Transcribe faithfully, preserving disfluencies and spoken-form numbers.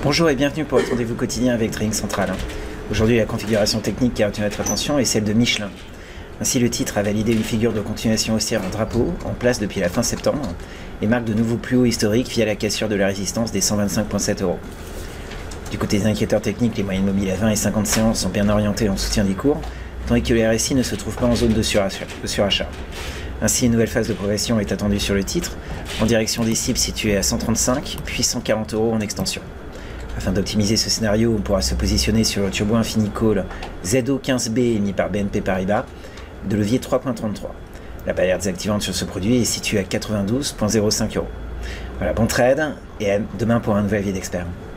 Bonjour et bienvenue pour votre rendez-vous quotidien avec Trading Central. Aujourd'hui, la configuration technique qui a retenu notre attention est celle de Michelin. Ainsi, le titre a validé une figure de continuation haussière en drapeau, en place depuis la fin septembre, et marque de nouveaux plus hauts historiques via la cassure de la résistance des cent vingt-cinq virgule sept euros. Du côté des indicateurs techniques, les moyennes mobiles à vingt et cinquante séances sont bien orientées en soutien des cours, tandis que le R S I ne se trouve pas en zone de surachat. Ainsi, une nouvelle phase de progression est attendue sur le titre, en direction des cibles situées à cent trente-cinq, puis cent quarante euros en extension. Afin d'optimiser ce scénario, on pourra se positionner sur le Turbo Infini Call Z O quinze B émis par B N P Paribas de levier trois virgule trente-trois. La barrière désactivante sur ce produit est située à quatre-vingt-douze virgule zéro cinq euros. Voilà, bon trade et à demain pour un nouvel avis d'expert.